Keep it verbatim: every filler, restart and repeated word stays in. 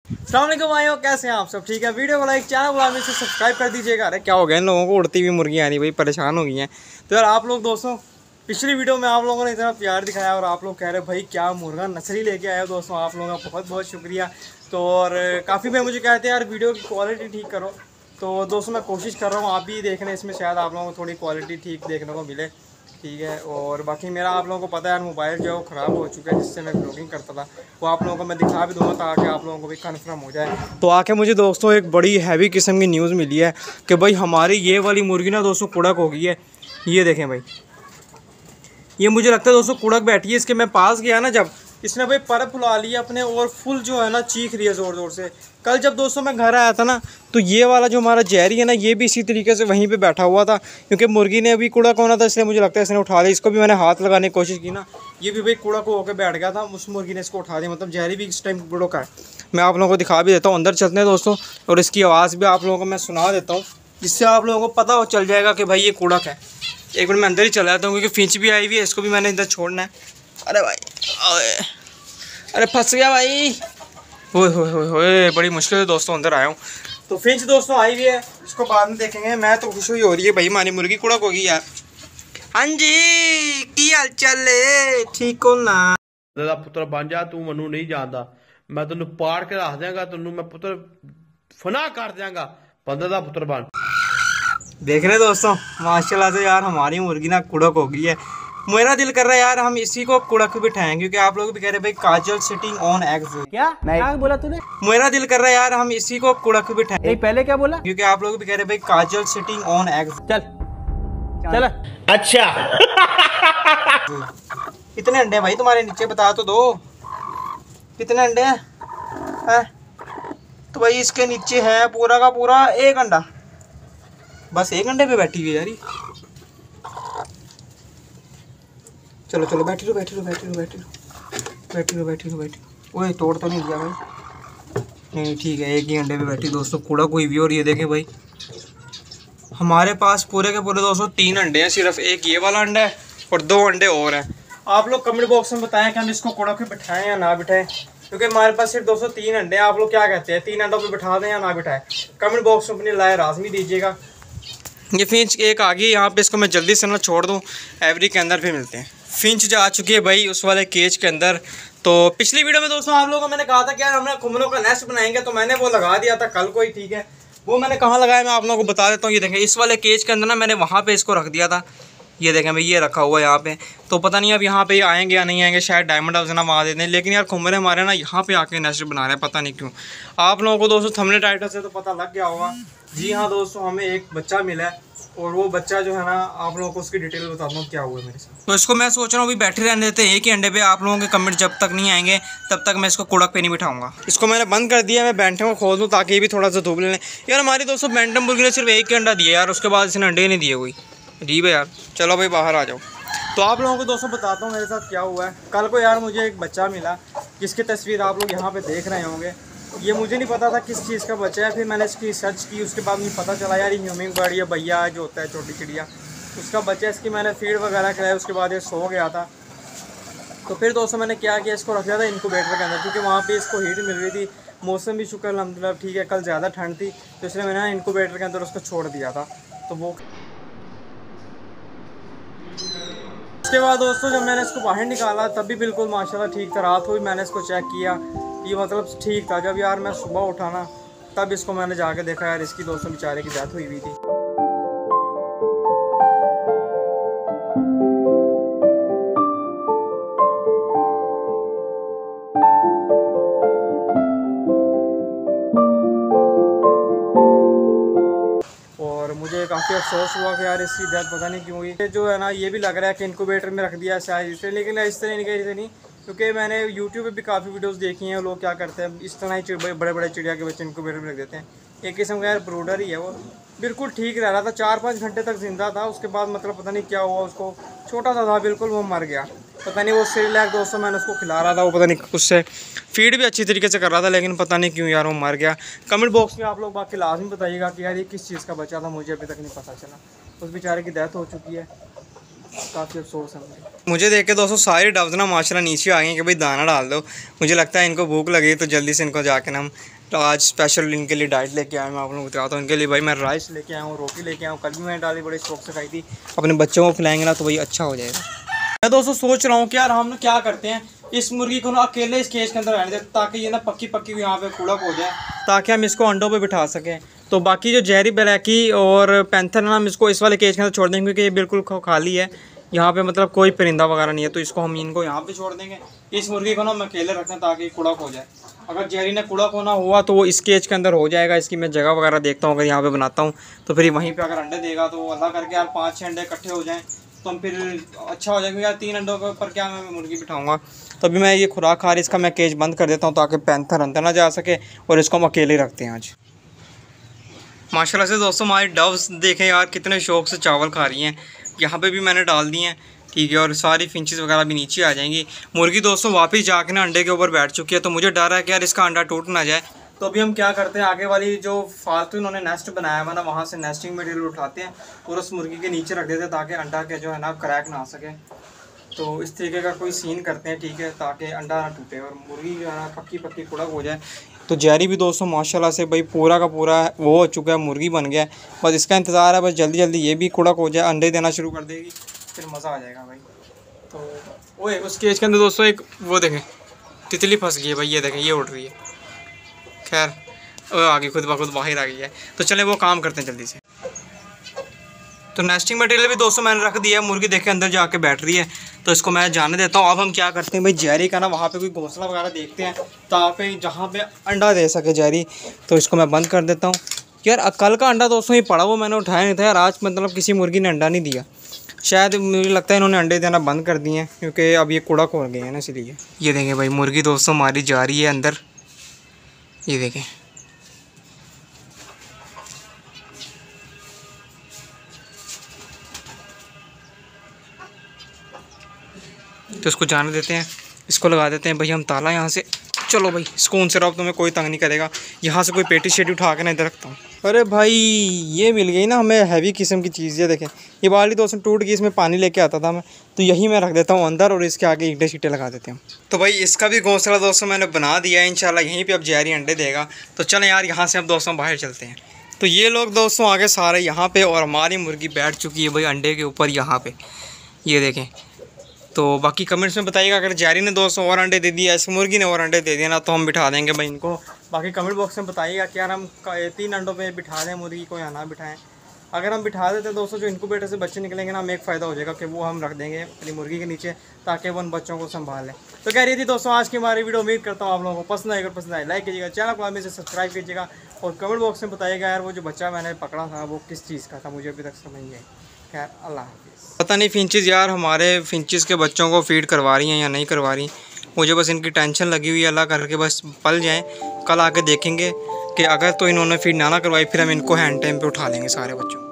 अस्सलाम वालेकुम भाइयों, कैसे हैं आप सब? ठीक है, वीडियो को लाइक, चैनल को लाइक से सब्सक्राइब कर दीजिएगा। अरे क्या हो गया इन लोगों को, उड़ती हुई मुर्गियाँ आ रही भाई, परेशान हो गई हैं। तो यार आप लोग दोस्तों पिछली वीडियो में आप लोगों ने इतना प्यार दिखाया और आप लोग कह रहे भाई क्या मुर्गा नस्ली लेके आए हो। दोस्तों आप लोगों का बहुत बहुत शुक्रिया। तो और काफ़ी भाई मुझे कहते हैं यार वीडियो की क्वालिटी ठीक करो। तो दोस्तों मैं कोशिश कर रहा हूँ, आप भी देख रहे हैं, इसमें शायद आप लोगों को थोड़ी क्वालिटी ठीक देखने को मिले। ठीक है, और बाकी मेरा आप लोगों को पता है यार मोबाइल जो है वो ख़राब हो चुका है, जिससे मैं ब्लॉगिंग करता था वो आप लोगों को मैं दिखा भी दूँगा ताकि आप लोगों को भी कन्फर्म हो जाए। तो आके मुझे दोस्तों एक बड़ी हैवी किस्म की न्यूज़ मिली है कि भाई हमारी ये वाली मुर्गी ना दोस्तों कुड़क हो गई है। ये देखें भाई, ये मुझे लगता है दोस्तों कुड़क बैठी है। इसके मैं पास गया ना, जब इसने भाई पर फुला लिया अपने और फुल जो है ना चीख रही है ज़ोर ज़ोर से। कल जब दोस्तों मैं घर आया था ना, तो ये वाला जो हमारा जहरी है ना, ये भी इसी तरीके से वहीं पे बैठा हुआ था, क्योंकि मुर्गी ने अभी कुड़क होना था, इसलिए मुझे लगता है इसने उठा लिया। इसको भी मैंने हाथ लगाने की कोशिश की ना, ये भी भाई कुड़क होकर बैठ गया था, उस मुर्गी ने इसको उठा दिया। मतलब जहरी भी इस टाइम कुड़क है। मैं आप लोगों को दिखा भी देता हूँ, अंदर चलते हैं दोस्तों, और इसकी आवाज़ भी आप लोगों को मैं सुना देता हूँ, जिससे आप लोगों को पता हो चल जाएगा कि भाई ये कुड़क है। एक मिनट मैं अंदर ही चला जाता हूँ, क्योंकि फिंच भी आई हुई है, इसको भी मैंने इधर छोड़ना है। अरे भाई, अरे फंस गया भाई, ओए होए होए होए, बड़ी मुश्किल से दोस्तों अंदर आया हूँ। तो फिंच दोस्तों आई हुई है, इसको बाद में देखेंगे। मैं तो खुश हुई हो रही है भाई, हमारी मुर्गी कुड़क होगी यार। हाँ जी, की हाल चाल है, ठीक हो ना? ਦਾ ਪੁੱਤਰ ਬਣ ਜਾ, ਤੂੰ ਮੈਨੂੰ ਨਹੀਂ ਜਾਣਦਾ, ਮੈਂ ਤੈਨੂੰ ਪਾੜ ਕੇ ਰੱਖ ਦਿਆਂਗਾ, ਤੈਨੂੰ ਮੈਂ ਪੁੱਤਰ फना कर दियांगा, बंदे दा पुत्र बन। देख रहे दोस्तों माशाल्लाह से यार हमारी मुर्गी ना कुड़क हो गई है। मेरा दिल कर रहा है यार हम इसी को कुड़क बिठाएं, क्योंकि आप लोग भी कह रहे भाई काजल सिटिंग ऑन एग्स। क्या क्या बोला तूने? मेरा दिल कर रहा है यार हम इसी को कुड़क बिठाएं। नहीं पहले क्या बोला? क्योंकि आप लोग भी कह रहे भाई काजल सिटिंग ऑन एग्स। चल चल अच्छा कितने अंडे भाई तुम्हारे नीचे, बता तो दो कितने अंडे हैं? है? तो भाई इसके नीचे है पूरा का पूरा एक अंडा, बस एक अंडे पे बैठी हुई यारी। चलो चलो बैठी लो बैठी लो बैठी लो बैठी लो बैठी लो बैठी लो बैठी लो। ओए तोड़ तो नहीं दिया भाई? नहीं ठीक है, एक ही अंडे पे बैठी दोस्तों कुड़क हुई भी। और ये देखें भाई हमारे पास पूरे के पूरे दोस्तों तीन अंडे हैं, सिर्फ एक ये वाला अंडा है और दो अंडे और हैं। आप लोग कमेंट बॉक्स में बताएं कि हम इसको कुड़क पे बिठाएं या ना बिठाएं, क्योंकि हमारे पास सिर्फ दोस्तों तीन अंडे हैं। आप लोग क्या कहते हैं, तीन अंडों पे बिठा दें या ना बिठाएं? कमेंट बॉक्स में अपनी राय लाजमी दीजिएगा। ये फिंच एक आ गई यहाँ पे, इसको मैं जल्दी से ना छोड़ दूँ, एवरी के अंदर फिर मिलते हैं। फिंच जा चुकी है भाई उस वाले केज के अंदर। तो पिछली वीडियो में दोस्तों आप लोगों को मैंने कहा था कि यार हमने खुमरों का नेस्ट बनाएंगे, तो मैंने वो लगा दिया था कल को ही। ठीक है, वो मैंने कहाँ लगाया मैं आप लोगों को बता देता हूँ। ये देखें इस वाले केज के अंदर ना मैंने वहाँ पे इसको रख दिया था। ये देखें भाई ये रखा हुआ है यहाँ पे। तो पता नहीं अब यहाँ पे आएंगे या नहीं आएंगे, शायद डायमंड हाउस ना वहाँ देते हैं, लेकिन यार खुमरे हमारे ना यहाँ पे आके नेस्ट बना रहे हैं, पता नहीं क्यों। आप लोगों को दोस्तों थंबनेल टाइटल से तो पता लग गया होगा। जी हाँ दोस्तों, हमें एक बच्चा मिला है और वो बच्चा जो है ना आप लोगों को उसकी डिटेल बताता हूँ क्या हुआ है मेरे साथ। तो इसको मैं सोच रहा हूँ अभी बैठे रहने देते हैं एक ही अंडे पे। आप लोगों के कमेंट जब तक नहीं आएंगे तब तक मैं इसको कुड़क पे नहीं बिठाऊंगा। इसको मैंने बंद कर दिया, मैं बैंटम को खोल दूँ ताकि ये भी थोड़ा सा धूप ले लें। यार हमारी दोस्तों बैंटम मुर्गी ने सिर्फ एक ही अंडा दिया यार, उसके बाद इसने अंडे नहीं दिए कोई। अजीब है यार। चलो भाई बाहर आ जाओ। तो आप लोगों को दोस्तों बताता हूँ मेरे साथ क्या हुआ है। कल को यार मुझे एक बच्चा मिला, जिसकी तस्वीर आप लोग यहाँ पे देख रहे होंगे। ये मुझे नहीं पता था किस चीज़ का बच्चा है, फिर मैंने इसकी सर्च की, उसके बाद मुझे पता चला यार ये ह्यूमिंग बर्ड या भैया जो होता है छोटी चिड़िया, उसका बच्चा। इसकी मैंने फीड वगैरह कराया, उसके बाद ये सो गया था। तो फिर दोस्तों मैंने क्या किया, इसको रख दिया था इनक्यूबेटर के अंदर, क्योंकि वहाँ पे इसको हीट मिल रही थी। मौसम भी शुक्र अल्हम्दुलिल्लाह ठीक है, कल ज़्यादा ठंड थी, तो इसलिए मैंने इनक्यूबेटर के अंदर उसको छोड़ दिया था। तो वो उसके बाद दोस्तों जब मैंने इसको बाहर निकाला तब भी बिल्कुल माशाल्लाह ठीक था। रात को भी मैंने इसको चेक किया, ये मतलब ठीक था। जब यार मैं सुबह उठा ना तब इसको मैंने जाके देखा यार इसकी दोस्तों बेचारे की डेथ हुई हुई थी। और मुझे काफ़ी अफसोस हुआ कि यार इसकी डेथ पता नहीं क्यों हुई। जो है ना ये भी लग रहा है कि इनक्यूबेटर में रख दिया शायद इससे, लेकिन इस तरह नहीं इसे नहीं, क्योंकि मैंने यूट्यूब पे भी काफ़ी वीडियोस देखी हैं। लोग क्या करते हैं इस तरह ही बड़े बड़े चिड़िया के बच्चे इनक्यूबेटर में रख देते हैं। एक किस्म का यार ब्रूडर ही है वो, बिल्कुल ठीक रह रहा था, चार पाँच घंटे तक जिंदा था। उसके बाद मतलब पता नहीं क्या हुआ उसको, छोटा सा था बिल्कुल, वो मर गया। पता नहीं वो सेरेलैक दोस्तों मैंने उसको खिला रहा था, वो पता नहीं उससे फीड भी अच्छी तरीके से कर रहा था, लेकिन पता नहीं क्यों यार वो मर गया। कमेंट बॉक्स में आप लोग बाकी लाजमी बताइएगा कि यार ये किस चीज़ का बच्चा था, मुझे अभी तक नहीं पता चला। उस बेचारे की डेथ हो चुकी है, काफ़ी अफसोस है मुझे। मुझे देख के दोस्तों सारी डब्स ना माशाल्लाह नीचे आ गई कि भाई दाना डाल दो। मुझे लगता है इनको भूख लगी तो जल्दी से इनको जाके ना हम तो आज स्पेशल इनके लिए डाइट लेके आया मैं आप लोगों को बताता हूँ। इनके लिए भाई मैं राइस लेके आया हूँ, रोटी लेके आया हूँ। कल भी मैंने डाली बड़े शौक से खाई थी। अपने बच्चों को खिलाएंगे ना तो भाई अच्छा हो जाएगा। मैं दोस्तों सोच रहा हूँ कि यार हम ना क्या करते हैं, इस मुर्गी को ना अकेले इस केज के अंदर रहने देते ताकि ये ना पक्की पक्की यहाँ पे कूड़ा हो जाए, ताकि हम इसको अंडों पे बिठा सकें। तो बाकी जो जेरी ब्लैकी और पैंथर ना हम इसको इस वाले केज के अंदर छोड़ देंगे क्योंकि ये बिल्कुल खाली है। यहाँ पे मतलब कोई परिंदा वगैरह नहीं है, तो इसको हम इनको यहाँ पे छोड़ देंगे। इस मुर्गी को ना हम अकेले रखना ताकि कूड़ा हो जाए। अगर जेरी ने कूड़ा खोना हुआ तो वो इस केज के अंदर हो जाएगा। इसकी मैं जगह वगैरह देखता हूँ, अगर यहाँ पे बनाता हूँ तो फिर वहीं पे अगर अंडे देगा तो अल्लाह करके यार पाँच छः अंडे इकट्ठे हो जाएँ तो हम फिर अच्छा हो जाएगा। यार तीन अंडों के ऊपर क्या मैं मुर्गी बिठाऊँगा। तो अभी मैं ये खुराक खा रही, इसका मैं केज बंद कर देता हूँ ताकि पैंथर अंदर ना जा सके, और इसको हम अकेले रखते हैं आज। माशाल्लाह से दोस्तों हमारी डव्स देखें यार कितने शौक से चावल खा रही हैं। यहाँ पे भी मैंने डाल दिए हैं, ठीक है, और सारी फिंचेस वगैरह भी नीचे आ जाएंगी। मुर्गी दोस्तों वापस जाके ना अंडे के ऊपर बैठ चुकी है, तो मुझे डर है कि यार इसका अंडा टूट ना जाए। तो अभी हम क्या करते हैं, आगे वाली जो फालतू इन्होंने नेस्ट बनाया हुआ ना वहाँ से नेस्टिंग मटेरियल उठाते हैं और उस मुर्गी के नीचे रख देते हैं ताकि अंडा के जो है ना क्रैक ना आ सके। तो इस तरीके का कोई सीन करते हैं, ठीक है, ताकि अंडा ना टूटे और मुर्गी जो है ना पक्की पक्की कूड़ा हो जाए। तो जेरी भी दोस्तों माशाल्लाह से भाई पूरा का पूरा वो हो चुका है, मुर्गी बन गया है। बस इसका इंतज़ार है, बस जल्दी जल्दी ये भी कूड़ा हो जाए, अंडे देना शुरू कर देगी, फिर मज़ा आ जाएगा भाई। तो वो उस केज के अंदर दोस्तों एक वो देखें तितली फंस गई है भाई, ये देखें ये उड़ रही है। खैर वो आगे खुद ब खुद बाहर आ गई है। तो चले वो काम करते हैं जल्दी से। तो नेस्टिंग मटेरियल भी दोस्तों मैंने रख दिया है, मुर्गी देखे अंदर जाके बैठ रही है, तो इसको मैं जाने देता हूँ। अब हम क्या करते हैं भाई, जेरी का ना वहाँ पे कोई घोंसला वगैरह देखते हैं ताकि जहाँ पे अंडा दे सके जेरी। तो इसको मैं बंद कर देता हूँ। यार कल का अंडा दोस्तों ये पड़ा, वो मैंने उठाया नहीं था यार। आज मतलब किसी मुर्गी ने अंडा नहीं दिया, शायद मुझे लगता है इन्होंने अंडे देना बंद कर दिए हैं क्योंकि अब ये कूड़ा खोल गए हैं ना, इसलिए। ये देखें भाई मुर्गी दोस्तों हमारी जा रही है अंदर, ये देखें। तो इसको जाने देते हैं, इसको लगा देते हैं भाई हम ताला यहाँ से। चलो भाई सुकून से रहो, तुम्हें कोई तंग नहीं करेगा। यहाँ से कोई पेटी शेटी उठा के ना इधर रखता हूँ। अरे भाई ये मिल गई ना हमें हैवी किस्म की चीज़। ये देखें ये बाल्टी दोस्तों टूट गई, इसमें पानी लेके आता था मैं, तो यही मैं रख देता हूँ अंदर और इसके आगे ईंटें शीटें लगा देते हैं। तो भाई इसका भी घोंसला दोस्तों मैंने बना दिया है, इंशाल्लाह यहीं पर अब जेरी अंडे देगा। तो चलें यार यहाँ से अब दोस्तों बाहर चलते हैं। तो ये लोग दोस्तों आगे सारे यहाँ पर, और हमारी मुर्गी बैठ चुकी है भाई अंडे के ऊपर यहाँ पर, ये देखें। तो बाकी कमेंट्स में बताइएगा, अगर जेरी ने दोस्तों और अंडे दे दिया, इस मुर्गी ने और अंडे दे दिया ना, तो हम बिठा देंगे भाई इनको। बाकी कमेंट बॉक्स में बताइएगा कि यार हम तीन अंडों पे बिठा दें मुर्गी को या ना बिठाएं। अगर हम बिठा देते हैं दोस्तों, जो इनक्यूबेटर से बच्चे निकलेंगे ना, हमें एक फ़ायदा हो जाएगा कि वो हम रख देंगे अपनी मुर्गी के नीचे ताकि वो उन बच्चों को संभाल लें। तो कह रही थी दोस्तों आज की हमारी वीडियो, उम्मीद करता हूँ आप लोगों को पसंद आएगा। पसंद आए लाइक कीजिएगा, चैनल को हमें से सब्सक्राइब कीजिएगा, और कमेंट बॉक्स में बताइएगा यार वो जो बच्चा मैंने पकड़ा था वो किस चीज़ का था, मुझे अभी तक समझ नहीं आई। खैर अल्लाह हाफिज़। पता नहीं फिंचेस यार हमारे फिंचेस के बच्चों को फीड करवा रही हैं या नहीं करवा रही, मुझे बस इनकी टेंशन लगी हुई है। अल्लाह करके बस पल जाएं, कल आके देखेंगे कि अगर तो इन्होंने फीड ना ना करवाई फिर हम इनको हैंड टाइम पे उठा लेंगे सारे बच्चों।